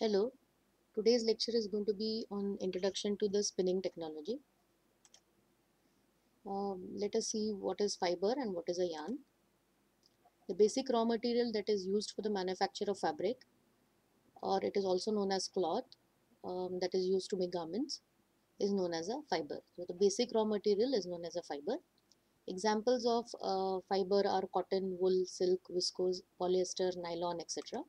Hello, today's lecture is going to be on introduction to the spinning technology. Let us see what is fiber and what is a yarn. The basic raw material that is used for the manufacture of fabric, or it is also known as cloth, that is used to make garments, is known as a fiber. So the basic raw material is known as a fiber. Examples of fiber are cotton, wool, silk, viscose, polyester, nylon, etc.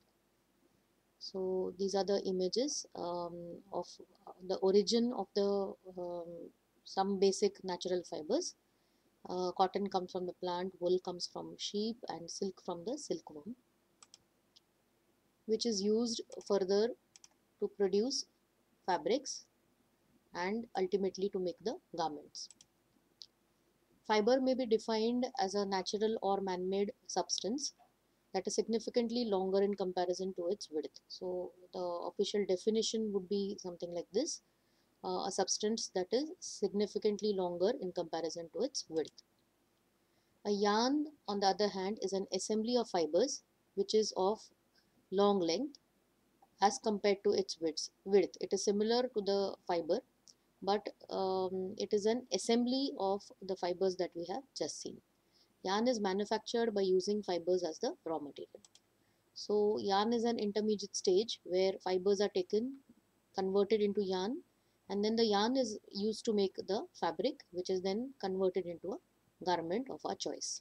So these are the images of the origin of the some basic natural fibers. Cotton comes from the plant, wool comes from sheep, and silk from the silkworm, which is used further to produce fabrics and ultimately to make the garments. Fiber may be defined as a natural or man-made substance that is significantly longer in comparison to its width. So the official definition would be something like this: a substance that is significantly longer in comparison to its width. A yarn, on the other hand, is an assembly of fibers which is of long length as compared to its width. It is similar to the fiber, but it is an assembly of the fibers that we have just seen. Yarn is manufactured by using fibers as the raw material. So yarn is an intermediate stage where fibers are taken, converted into yarn, and then the yarn is used to make the fabric, which is then converted into a garment of our choice.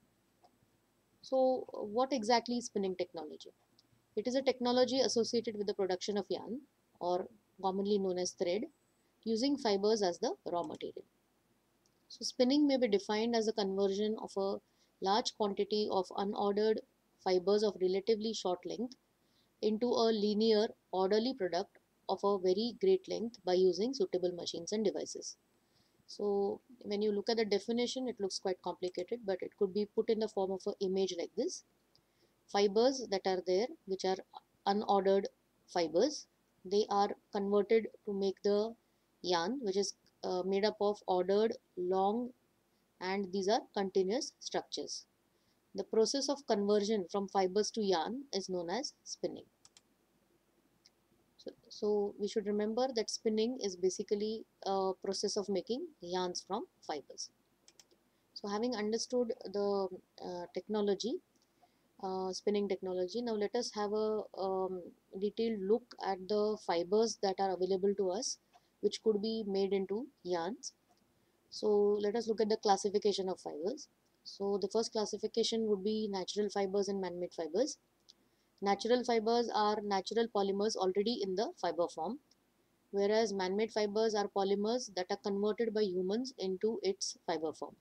So what exactly is spinning technology? It is a technology associated with the production of yarn, or commonly known as thread, using fibers as the raw material. So spinning may be defined as a conversion of a large quantity of unordered fibers of relatively short length into a linear, orderly product of a very great length by using suitable machines and devices. So when you look at the definition, it looks quite complicated, but it could be put in the form of an image like this. Fibers that are there, which are unordered fibers, they are converted to make the yarn, which is made up of ordered, long, and these are continuous structures. The process of conversion from fibers to yarn is known as spinning. So we should remember that spinning is basically a process of making yarns from fibers. So having understood the technology, spinning technology, now let us have a detailed look at the fibers that are available to us, which could be made into yarns. So let us look at the classification of fibers. So the first classification would be natural fibers and man-made fibers. Natural fibers are natural polymers already in the fiber form, whereas man-made fibers are polymers that are converted by humans into its fiber form.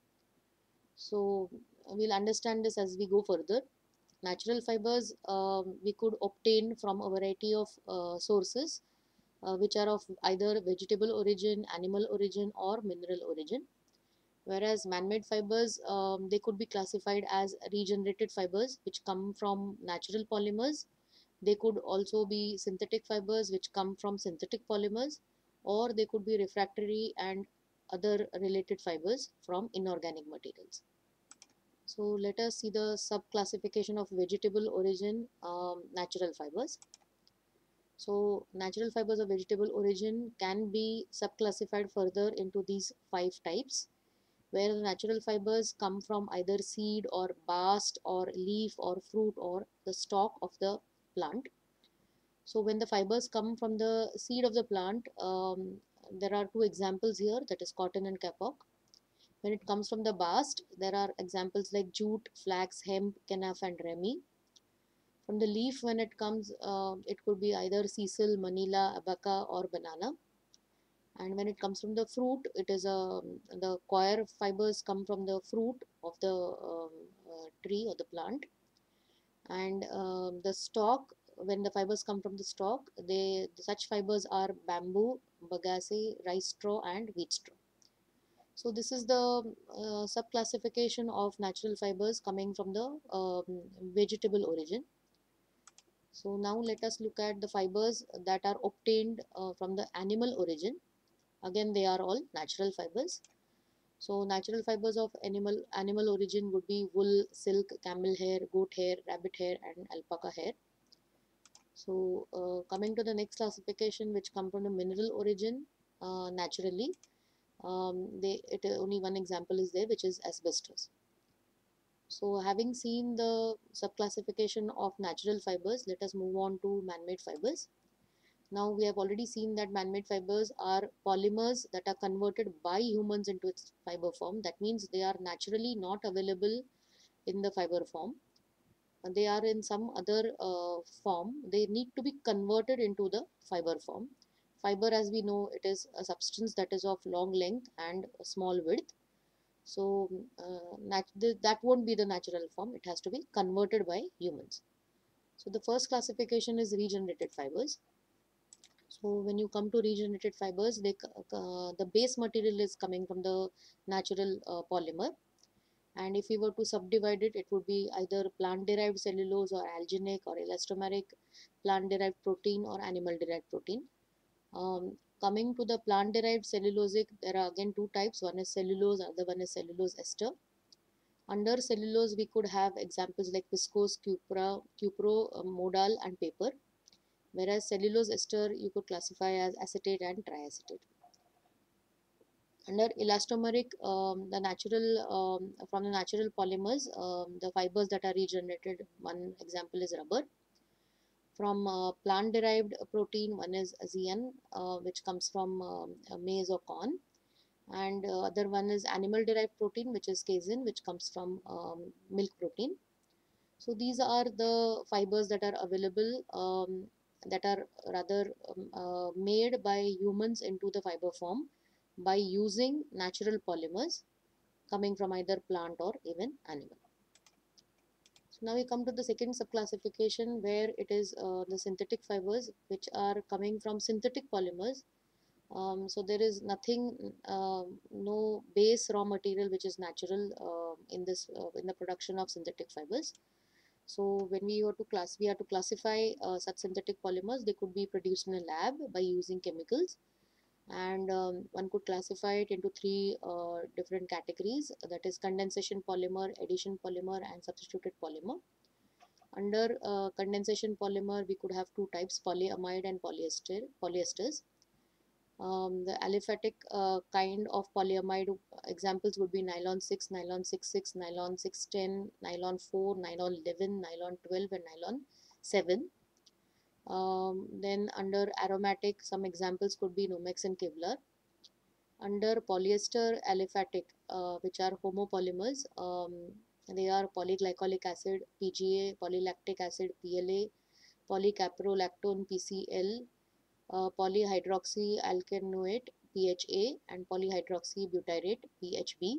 So we'll understand this as we go further. Natural fibers we could obtain from a variety of sources, which are of either vegetable origin, animal origin, or mineral origin. Whereas man-made fibers, they could be classified as regenerated fibers, which come from natural polymers. They could also be synthetic fibers, which come from synthetic polymers, or they could be refractory and other related fibers from inorganic materials. So let us see the sub-classification of vegetable origin natural fibers. So natural fibers of vegetable origin can be sub-classified further into these 5 types, where the natural fibers come from either seed or bast or leaf or fruit or the stalk of the plant. So when the fibers come from the seed of the plant, there are 2 examples here, that is cotton and kapok. When it comes from the bast, there are examples like jute, flax, hemp, kenaf, and remi. From the leaf, when it comes, it could be either sisal, manila, abaca, or banana. And when it comes from the fruit, it is the coir fibers come from the fruit of the tree or the plant. And the stalk, when the fibers come from the stalk, such fibers are bamboo, bagasse, rice straw, and wheat straw. So this is the sub-classification of natural fibers coming from the vegetable origin. So now let us look at the fibers that are obtained from the animal origin. Again, they are all natural fibers. So natural fibers of animal origin would be wool, silk, camel hair, goat hair, rabbit hair, and alpaca hair. So coming to the next classification, which come from the mineral origin naturally, only one example is there, which is asbestos. So having seen the subclassification of natural fibers, let us move on to man-made fibers. Now we have already seen that man-made fibers are polymers that are converted by humans into its fiber form. That means they are naturally not available in the fiber form. They are in some other form. They need to be converted into the fiber form. Fiber, as we know, it is a substance that is of long length and a small width. So that won't be the natural form. It has to be converted by humans. So the first classification is regenerated fibers. So when you come to regenerated fibers, the base material is coming from the natural polymer. And if we were to subdivide it, it would be either plant-derived cellulose or alginic or elastomeric, plant-derived protein or animal-derived protein. Coming to the plant-derived cellulosic, there are again two types. One is cellulose, other one is cellulose ester. Under cellulose, we could have examples like viscose, cupro, modal, and paper. Whereas cellulose ester, you could classify as acetate and triacetate. Under elastomeric, from the natural polymers, the fibers that are regenerated, one example is rubber. From plant-derived protein, one is zein, which comes from maize or corn, and other one is animal-derived protein, which is casein, which comes from milk protein. So these are the fibers that are available, that are rather made by humans into the fiber form by using natural polymers coming from either plant or even animal. So now we come to the second subclassification, where it is the synthetic fibers, which are coming from synthetic polymers. So there is nothing, no base raw material which is natural in the production of synthetic fibers. So when we have to classify such synthetic polymers, they could be produced in a lab by using chemicals, and one could classify it into three different categories, that is condensation polymer, addition polymer, and substituted polymer. Under condensation polymer, we could have two types, polyamide and polyesters. The aliphatic kind of polyamide examples would be nylon 6, nylon 66, nylon 610, nylon 4, nylon 11, nylon 12, and nylon 7. Then under aromatic, some examples could be Nomex and Kevlar. Under polyester aliphatic, which are homopolymers, they are polyglycolic acid, PGA, polylactic acid, PLA, polycaprolactone, PCL, polyhydroxyalkanoate, PHA, and polyhydroxybutyrate, PHB.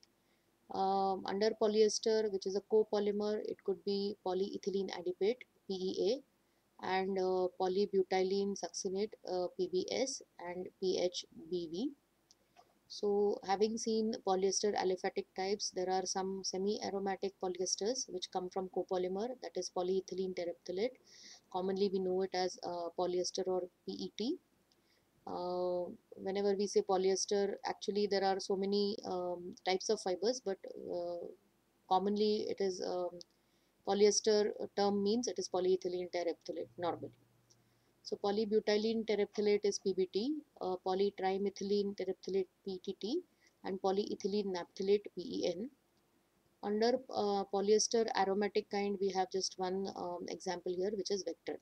Under polyester, which is a copolymer, it could be polyethylene adipate, PEA, and polybutylene succinate, PBS, and PHBV. So having seen polyester aliphatic types, there are some semi-aromatic polyesters which come from copolymer, that is polyethylene terephthalate. Commonly we know it as polyester or PET. Whenever we say polyester, actually there are so many types of fibers, but commonly it is polyester term means it is polyethylene terephthalate normally. So polybutylene terephthalate is PBT, polytrimethylene terephthalate PTT, and polyethylene naphthalate PEN. Under polyester aromatic kind, we have just one example here, which is Vectren.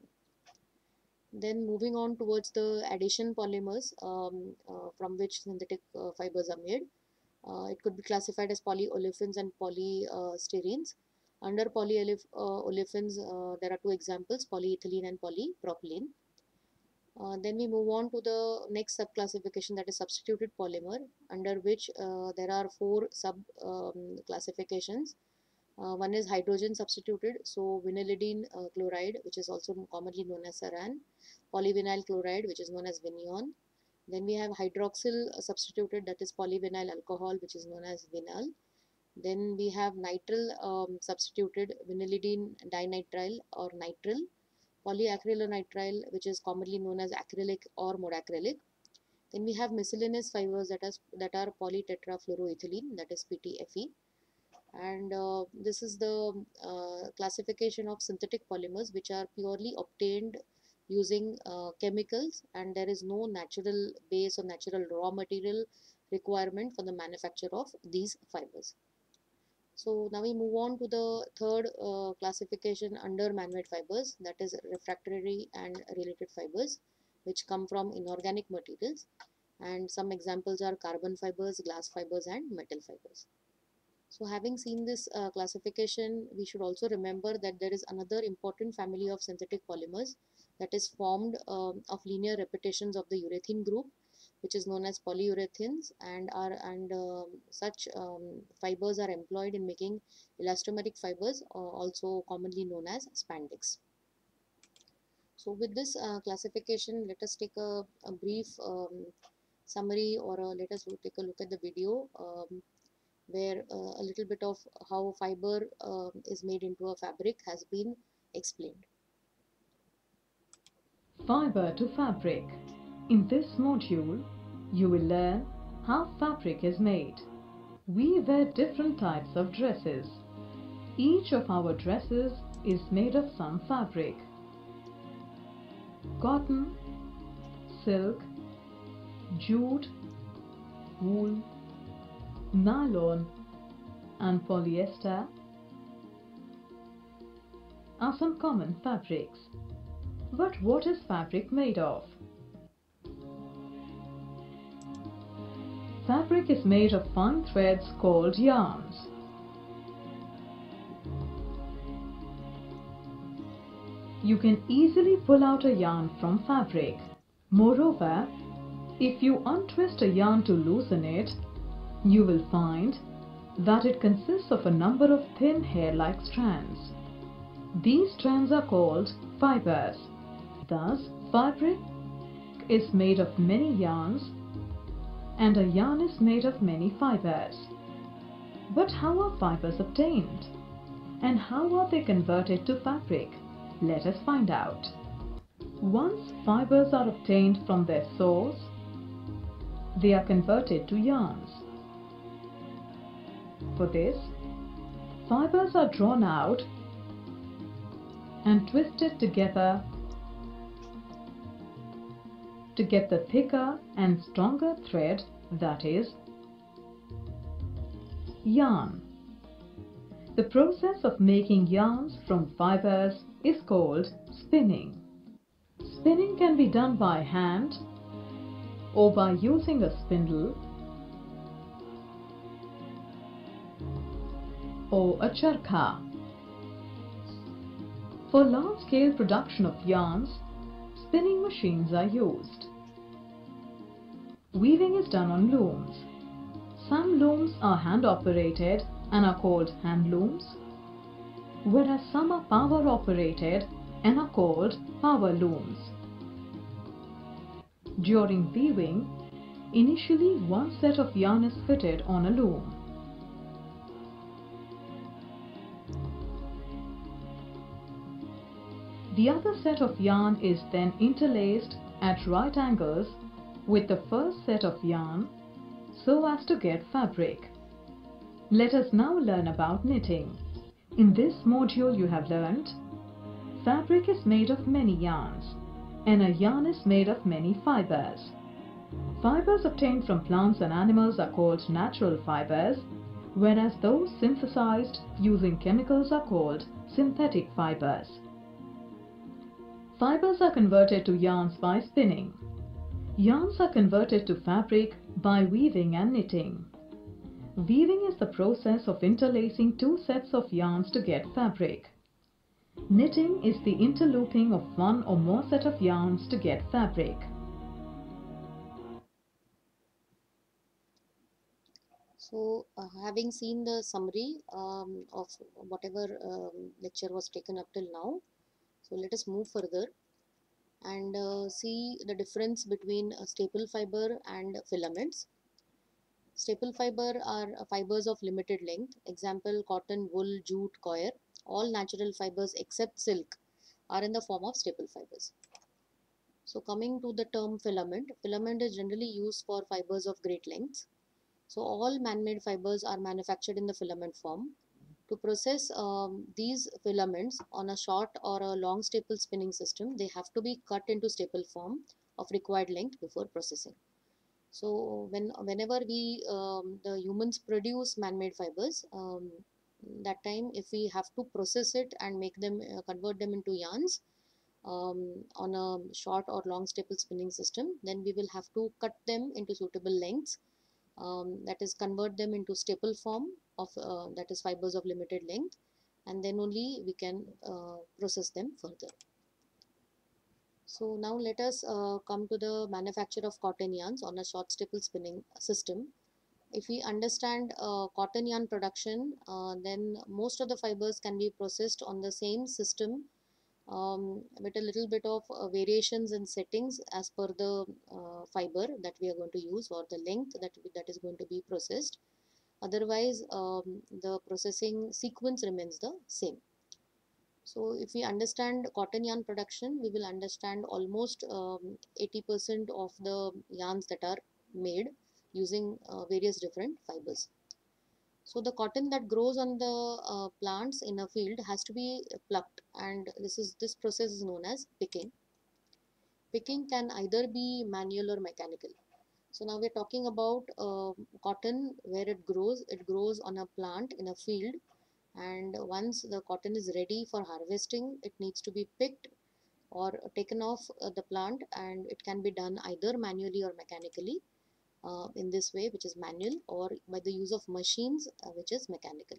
Then moving on towards the addition polymers, from which synthetic fibers are made. It could be classified as polyolefins and polysterenes. Under polyolefins, there are two examples, polyethylene and polypropylene. Then we move on to the next subclassification, that is substituted polymer, under which there are four sub classifications. One is hydrogen substituted, so vinylidene chloride, which is also commonly known as saran, polyvinyl chloride, which is known as Vineon. Then we have hydroxyl substituted, that is polyvinyl alcohol, which is known as Vinyl. Then we have nitrile substituted, vinylidene dinitrile or nitrile, polyacrylonitrile, which is commonly known as acrylic or modacrylic. Then we have miscellaneous fibers that are polytetrafluoroethylene, that is PTFE. And this is the classification of synthetic polymers, which are purely obtained using chemicals, and there is no natural base or natural raw material requirement for the manufacture of these fibers. So now we move on to the third classification under man-made fibers, that is refractory and related fibers, which come from inorganic materials, and some examples are carbon fibers, glass fibers, and metal fibers. So having seen this classification, we should also remember that there is another important family of synthetic polymers that is formed of linear repetitions of the urethane group, which is known as polyurethanes, and such fibers are employed in making elastomeric fibers, also commonly known as spandex. So with this classification, let us take a brief summary, or let us take a look at the video where a little bit of how fiber is made into a fabric has been explained. Fiber to fabric. In this module, you will learn how fabric is made. We wear different types of dresses. Each of our dresses is made of some fabric. Cotton, silk, jute, wool, nylon, and polyester are some common fabrics. But what is fabric made of? Fabric is made of fine threads called yarns. You can easily pull out a yarn from fabric. Moreover, if you untwist a yarn to loosen it, you will find that it consists of a number of thin hair-like strands. These strands are called fibers. Thus, fabric is made of many yarns, and a yarn is made of many fibers. But how are fibers obtained? And how are they converted to fabric? Let us find out. Once fibers are obtained from their source, they are converted to yarns. For this, fibers are drawn out and twisted together to get the thicker and stronger thread, that is, yarn. The process of making yarns from fibers is called spinning. Spinning can be done by hand or by using a spindle or a charkha. For large-scale production of yarns, spinning machines are used. Weaving is done on looms. Some looms are hand-operated and are called hand looms, whereas some are power-operated and are called power looms. During weaving, initially one set of yarn is fitted on a loom. The other set of yarn is then interlaced at right angles with the first set of yarn so as to get fabric. Let us now learn about knitting. In this module you have learnt fabric is made of many yarns and a yarn is made of many fibers. Fibers obtained from plants and animals are called natural fibers, whereas those synthesized using chemicals are called synthetic fibers. Fibers are converted to yarns by spinning. Yarns are converted to fabric by weaving and knitting. Weaving is the process of interlacing two sets of yarns to get fabric. Knitting is the interlooping of one or more set of yarns to get fabric. So having seen the summary of whatever lecture was taken up till now, so let us move further and see the difference between a staple fiber and filaments. Staple fiber are fibers of limited length. Example: cotton, wool, jute, coir. All natural fibers except silk are in the form of staple fibers. So coming to the term filament, filament is generally used for fibers of great length. So all man-made fibers are manufactured in the filament form. To process these filaments on a short or a long staple spinning system, they have to be cut into staple form of required length before processing. So whenever the humans produce man-made fibers, that time if we have to process it and make them convert them into yarns on a short or long staple spinning system, then we will have to cut them into suitable lengths, that is convert them into staple form of that is fibers of limited length, and then only we can process them further. So now let us come to the manufacture of cotton yarns on a short staple spinning system. If we understand cotton yarn production, then most of the fibers can be processed on the same system, with a little bit of variations in settings as per the fiber that we are going to use or the length that is going to be processed. Otherwise, the processing sequence remains the same. So if we understand cotton yarn production, we will understand almost 80% of the yarns that are made using various different fibers. So the cotton that grows on the plants in a field has to be plucked, and this process is known as picking. Picking can either be manual or mechanical. So now we're talking about cotton where it grows. It grows on a plant in a field, and once the cotton is ready for harvesting, it needs to be picked or taken off the plant, and it can be done either manually or mechanically, in this way, which is manual, or by the use of machines, which is mechanical.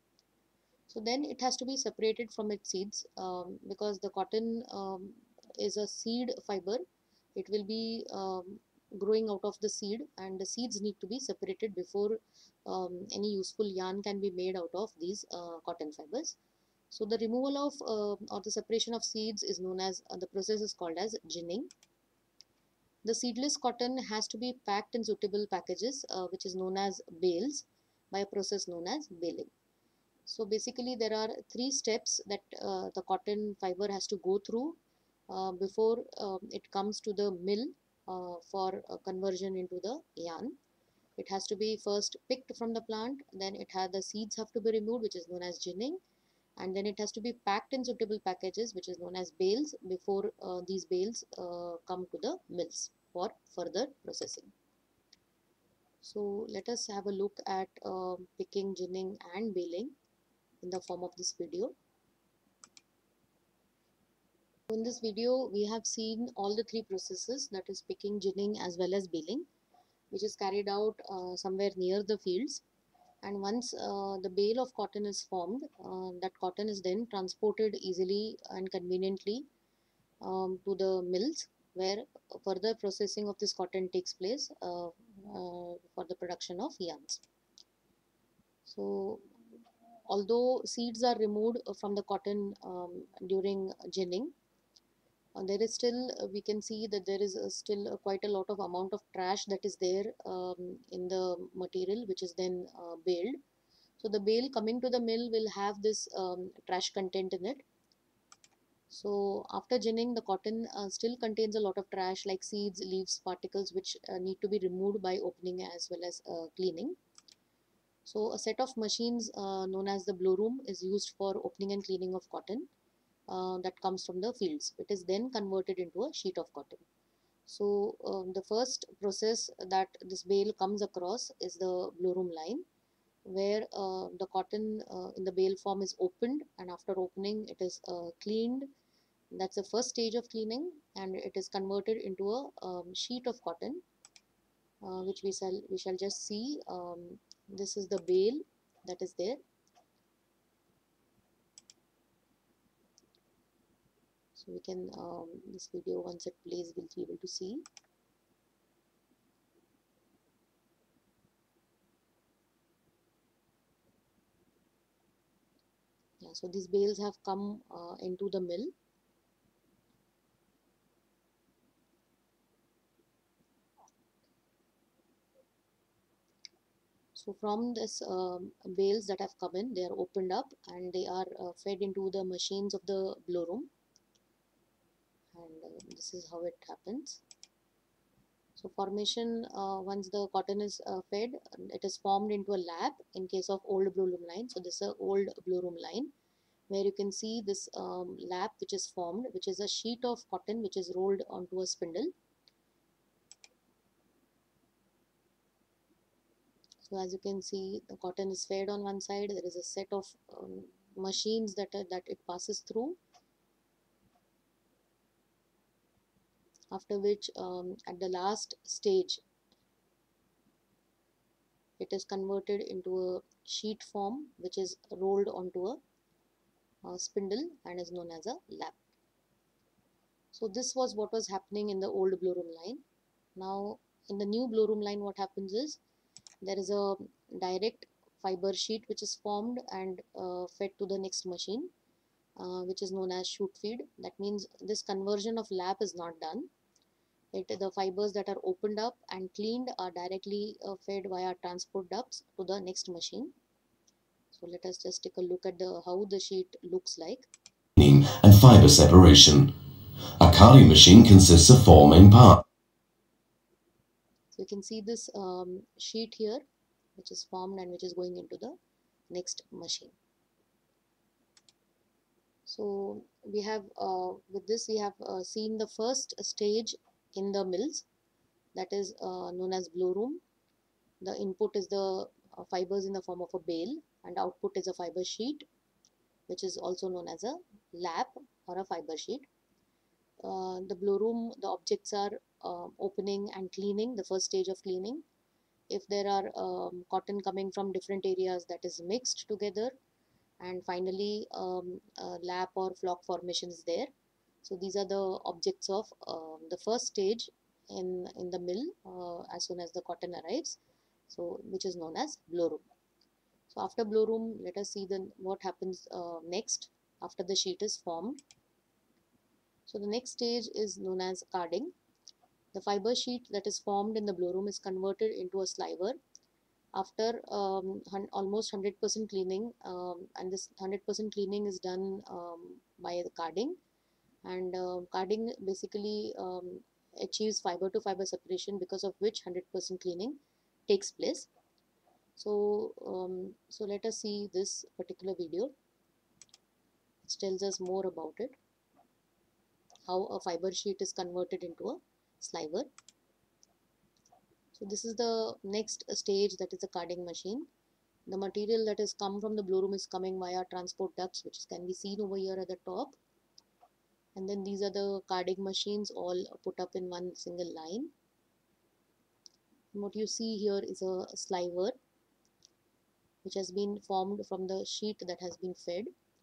So then it has to be separated from its seeds, because the cotton is a seed fiber. It will be growing out of the seed, and the seeds need to be separated before any useful yarn can be made out of these cotton fibers. So the removal of or the separation of seeds is known as the process is called as ginning. The seedless cotton has to be packed in suitable packages, which is known as bales, by a process known as baling. So basically there are three steps that the cotton fiber has to go through before it comes to the mill for conversion into the yarn. It has to be first picked from the plant, then the seeds have to be removed, which is known as ginning, and then it has to be packed in suitable packages, which is known as bales, before these bales come to the mills for further processing. So let us have a look at picking, ginning and baling in the form of this video. In this video, we have seen all the three processes, that is picking, ginning as well as baling, which is carried out somewhere near the fields. And once the bale of cotton is formed, that cotton is then transported easily and conveniently to the mills, where further processing of this cotton takes place for the production of yarns. So although seeds are removed from the cotton during ginning, there is still we can see that there is still quite a lot of amount of trash that is there in the material, which is then baled. So the bale coming to the mill will have this trash content in it. So after ginning, the cotton still contains a lot of trash like seeds, leaves, particles, which need to be removed by opening as well as cleaning. So a set of machines known as the blow room is used for opening and cleaning of cotton that comes from the fields. It is then converted into a sheet of cotton. So the first process that this bale comes across is the blow room line, where the cotton in the bale form is opened, and after opening it is cleaned. That's the first stage of cleaning, and it is converted into a sheet of cotton, which we shall just see. This is the bale that is there. So we can this video, once it plays, we'll be able to see. Yeah, so these bales have come into the mill. So from this bales that have come in, they are opened up and they are fed into the machines of the blow room, and this is how it happens. So formation, once the cotton is fed, it is formed into a lap in case of old blue loom line. So this is a old blue loom line where you can see this lap which is formed, which is a sheet of cotton which is rolled onto a spindle. So as you can see, the cotton is fed on one side. There is a set of machines that it passes through. After which, at the last stage, it is converted into a sheet form which is rolled onto a spindle and is known as a lap. So this was what was happening in the old blue room line. Now in the new blue room line, what happens is there is a direct fiber sheet which is formed and fed to the next machine, which is known as shoot feed. That means this conversion of lap is not done. The fibers that are opened up and cleaned are directly fed via transport ducts to the next machine. So let us just take a look at how the sheet looks like. And fiber separation. A carding machine consists of four main parts. So you can see this sheet here, which is formed and which is going into the next machine. So we have with this we have seen the first stage in the mills, that is known as blow room. The input is the fibers in the form of a bale, and output is a fiber sheet, which is also known as a lap or a fiber sheet. The blow room, the objects are opening and cleaning, the first stage of cleaning. If there are cotton coming from different areas, that is mixed together, and finally lap or flock formation is there. So these are the objects of the first stage in the mill as soon as the cotton arrives, so which is known as blow room. So after blow room, let us see then what happens next after the sheet is formed. So the next stage is known as carding. The fiber sheet that is formed in the blow room is converted into a sliver after almost 100% cleaning, and this 100% cleaning is done by the carding. And carding basically achieves fiber to fiber separation, because of which 100% cleaning takes place. So so let us see this particular video, which tells us more about it, how a fiber sheet is converted into a sliver. So this is the next stage, that is the carding machine. The material that has come from the blow room is coming via transport ducts, which can be seen over here at the top. And then these are the carding machines all put up in one single line. And what you see here is a sliver which has been formed from the sheet that has been fed.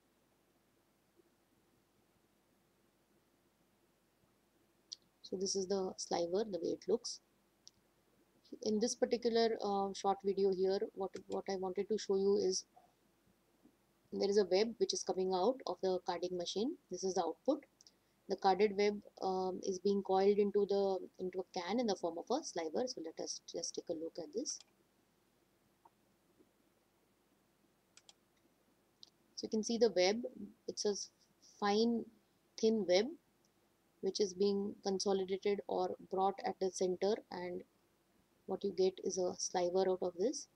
So this is the sliver, the way it looks. In this particular short video here, what I wanted to show you is there is a web which is coming out of the carding machine. This is the output. The carded web is being coiled into a can in the form of a sliver. So let us just take a look at this. So you can see the web. It's a fine thin web which is being consolidated or brought at the center, and what you get is a sliver out of this.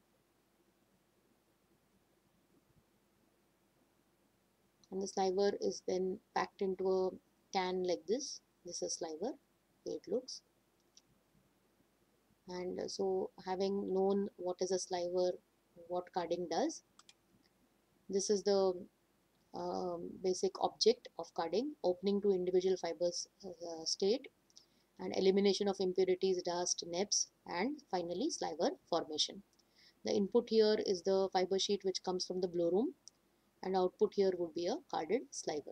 And the sliver is then packed into a can like this. This is a sliver, the way it looks. And so having known what is a sliver, what carding does, this is the basic object of carding: opening to individual fibers state, and elimination of impurities, dust, nibs, and finally sliver formation. The input here is the fiber sheet which comes from the blow room, and output here would be a carded sliver.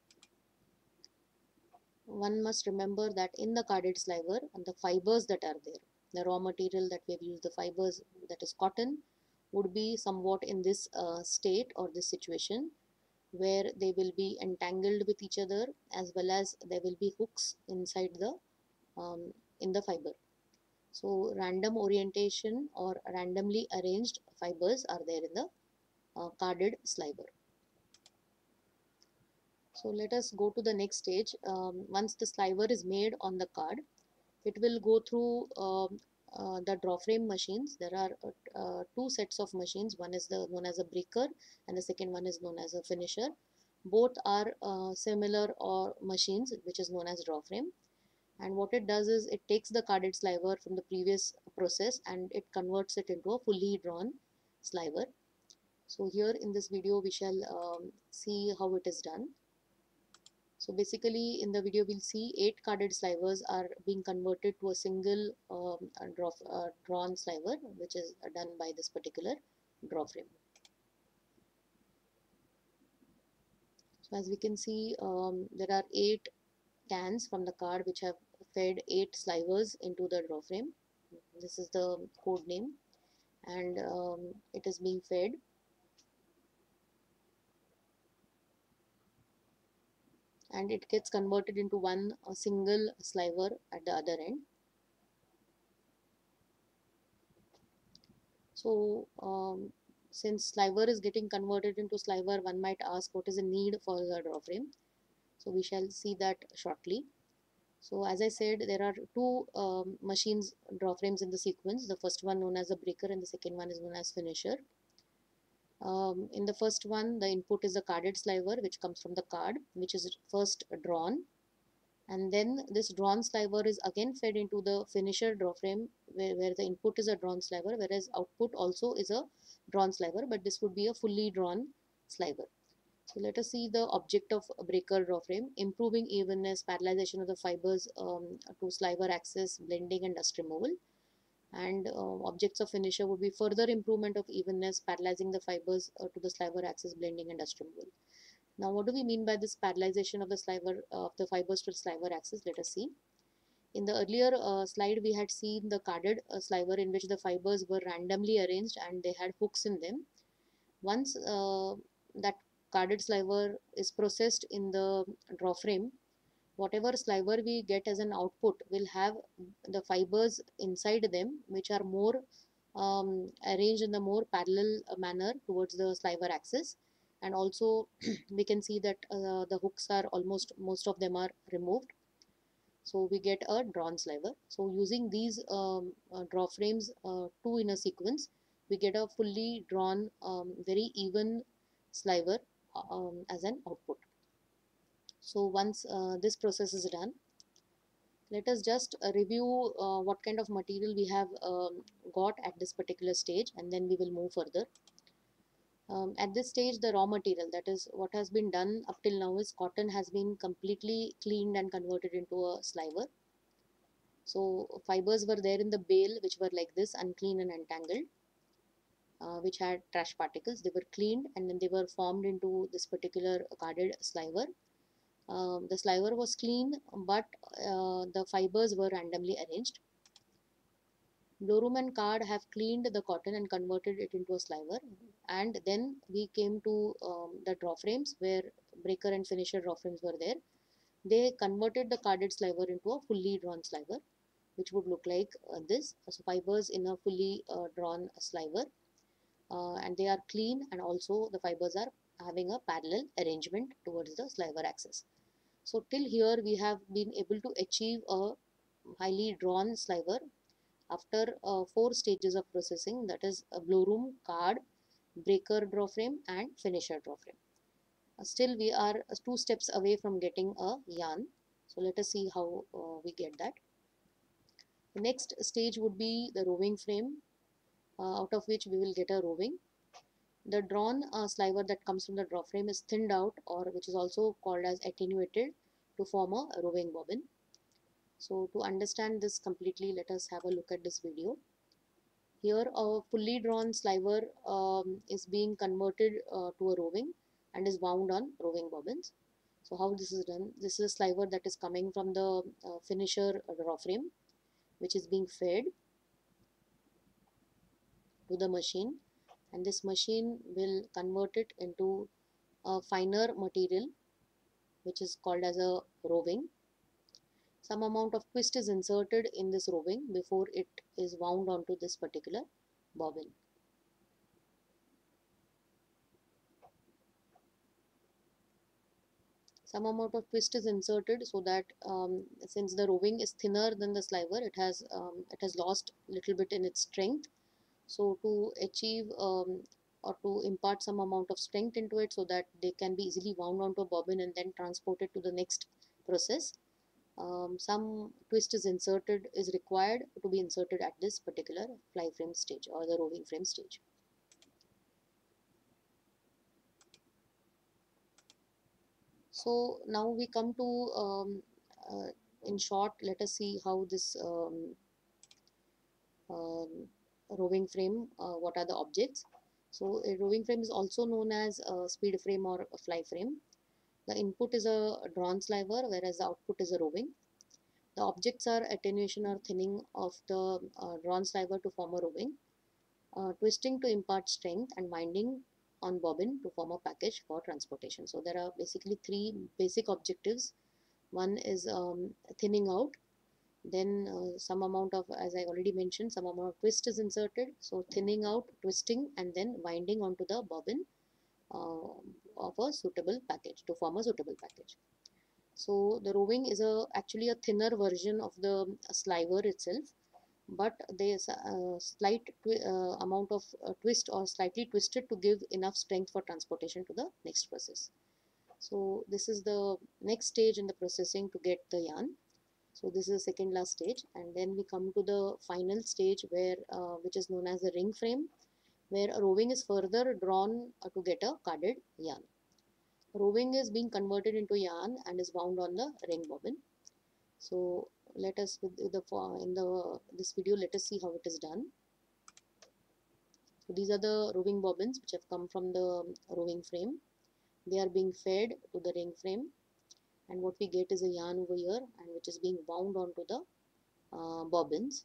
One must remember that in the carded sliver, and the fibers that are there, the raw material that we have used, the fibers, that is cotton, would be somewhat in this state or this situation, where they will be entangled with each other, as well as there will be hooks inside the in the fiber. So random orientation or randomly arranged fibers are there in the carded sliver. So let us go to the next stage. Once the sliver is made on the card, it will go through the draw frame machines. There are two sets of machines. One is known as a breaker, and the second one is known as a finisher. Both are similar or machines, which is known as draw frame. And what it does is it takes the carded sliver from the previous process and it converts it into a fully drawn sliver. So here in this video we shall see how it is done. So basically in the video we'll see 8 carded slivers are being converted to a single drawn sliver, which is done by this particular draw frame. So as we can see, there are 8 cans from the card which have fed 8 slivers into the draw frame. This is the code name, and it is being fed. And it gets converted into one single sliver at the other end. So since sliver is getting converted into sliver, one might ask what is the need for the draw frame. So we shall see that shortly. So as I said, there are two machines draw frames in the sequence. The first one known as a breaker and the second one is known as finisher. In the first one, the input is a carded sliver which comes from the card, which is first drawn, and then this drawn sliver is again fed into the finisher draw frame where the input is a drawn sliver, whereas output also is a drawn sliver, but this would be a fully drawn sliver. So let us see the object of a breaker draw frame: improving evenness, parallelization of the fibers to sliver axis, blending and dust removal. And objects of finisher would be further improvement of evenness, parallelizing the fibers to the sliver axis, blending and dust removal. Now, what do we mean by this parallelization of the sliver of the fibers to the sliver axis? Let us see. In the earlier slide, we had seen the carded sliver in which the fibers were randomly arranged and they had hooks in them. Once that carded sliver is processed in the draw frame, whatever sliver we get as an output will have the fibers inside them which are more arranged in the more parallel manner towards the sliver axis. And also we can see that the hooks are most of them are removed, so we get a drawn sliver. So using these draw frames two in a sequence, we get a fully drawn very even sliver as an output. So once this process is done, let us just review what kind of material we have got at this particular stage, and then we will move further. At this stage, the raw material, that is what has been done up till now, is cotton has been completely cleaned and converted into a sliver. So fibers were there in the bale which were like this, unclean and untangled, which had trash particles. They were cleaned and then they were formed into this particular carded sliver. The sliver was clean, but the fibers were randomly arranged. Blowroom and card have cleaned the cotton and converted it into a sliver, and then we came to the draw frames where breaker and finisher draw frames were there. They converted the carded sliver into a fully drawn sliver, which would look like this. So fibers in a fully drawn sliver, and they are clean, and also the fibers are having a parallel arrangement towards the sliver axis. So till here we have been able to achieve a highly drawn sliver after 4 stages of processing, that is a blowroom, card, breaker draw frame and finisher draw frame. Still we are 2 steps away from getting a yarn. So let us see how we get that. The next stage would be the roving frame, out of which we will get a roving. The drawn sliver that comes from the draw frame is thinned out, or which is also called as attenuated, to form a roving bobbin. So to understand this completely, let us have a look at this video. Here a fully drawn sliver is being converted to a roving and is wound on roving bobbins. So how this is done? This is a sliver that is coming from the finisher draw frame, which is being fed to the machine, and this machine will convert it into a finer material which is called as a roving. Some amount of twist is inserted in this roving before it is wound onto this particular bobbin. some amount of twist is inserted so that since the roving is thinner than the sliver, it has lost little bit in its strength. So to achieve or to impart some amount of strength into it so that they can be easily wound onto a bobbin and then transported to the next process, some twist is required to be inserted at this particular fly frame stage or the roving frame stage. So now we come to in short, let us see how this roving frame, what are the objects. So a roving frame is also known as a speed frame or a fly frame. The input is a drawn sliver, whereas the output is a roving. The objects are attenuation or thinning of the drawn sliver to form a roving, twisting to impart strength, and winding on bobbin to form a package for transportation. So there are basically three basic objectives. One is thinning out, then some amount of, as I already mentioned, some amount of twist is inserted. So thinning out, twisting, and then winding onto the bobbin of a suitable package to form a suitable package. So the roving is actually a thinner version of the sliver itself, but there's a slight amount of twist or slightly twisted to give enough strength for transportation to the next process. So this is the next stage in the processing to get the yarn. So this is the second last stage, and then we come to the final stage where which is known as the ring frame, where a roving is further drawn to get a carded yarn. Roving is being converted into yarn and is wound on the ring bobbin. So let us this video, let us see how it is done. So these are the roving bobbins which have come from the roving frame. They are being fed to the ring frame, and what we get is a yarn over here, and which is being wound onto the bobbins.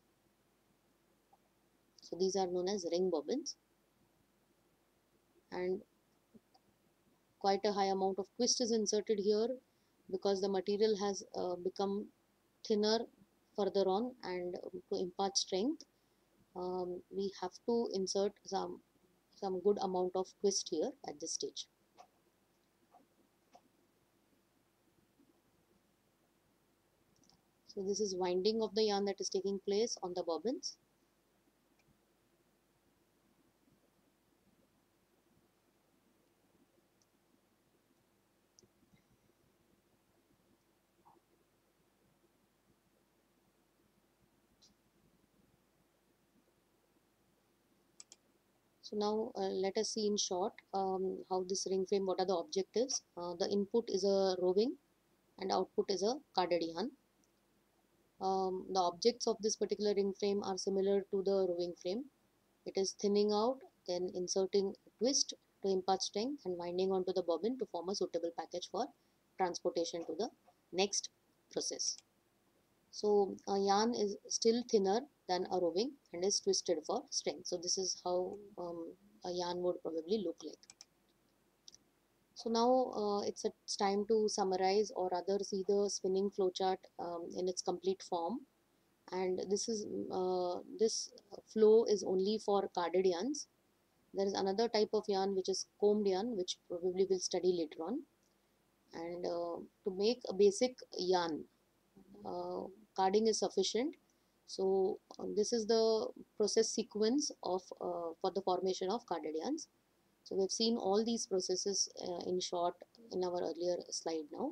So these are known as ring bobbins, and quite a high amount of twist is inserted here because the material has become thinner further on, and to impart strength we have to insert some good amount of twist here at this stage. So this is winding of the yarn that is taking place on the bobbins. So now let us see in short how this ring frame, what are the objectives. The input is a roving and output is a carded yarn. The objects of this particular ring frame are similar to the roving frame. It is thinning out, then inserting twist to impart strength, and winding onto the bobbin to form a suitable package for transportation to the next process. So a yarn is still thinner than a roving and is twisted for strength. So this is how a yarn would probably look like. So now it's time to summarize or rather see the spinning flowchart in its complete form. And this flow is only for carded yarns. There is another type of yarn which is combed yarn, which probably we'll study later on. And to make a basic yarn, carding is sufficient. So this is the process sequence of for the formation of carded yarns. So we've seen all these processes in short in our earlier slide now.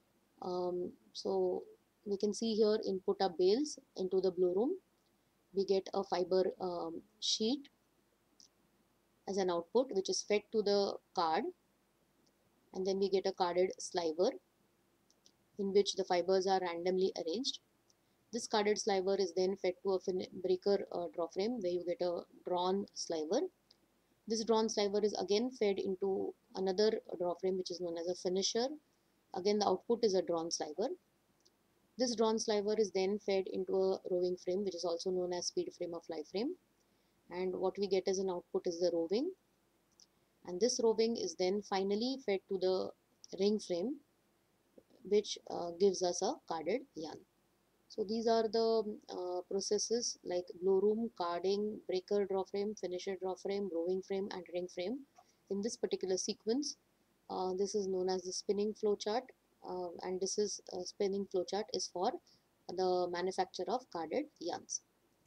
So we can see here input are bales into the blue room. We get a fiber sheet as an output which is fed to the card, and then we get a carded sliver in which the fibers are randomly arranged. This carded sliver is then fed to a breaker draw frame where you get a drawn sliver. This drawn sliver is again fed into another draw frame which is known as a finisher. Again the output is a drawn sliver. This drawn sliver is then fed into a roving frame which is also known as speed frame or fly frame, and what we get as an output is the roving, and this roving is then finally fed to the ring frame which gives us a carded yarn. So these are the processes like blow room, carding, breaker draw frame, finisher draw frame, roving frame and ring frame in this particular sequence. This is known as the spinning flow chart. and this is spinning flowchart is for the manufacture of carded yarns.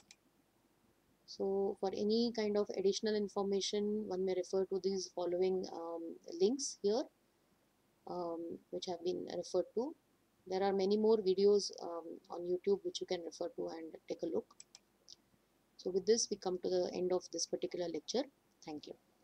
So for any kind of additional information, one may refer to these following links here, which have been referred to. There are many more videos on YouTube which you can refer to and take a look. So with this, we come to the end of this particular lecture. Thank you.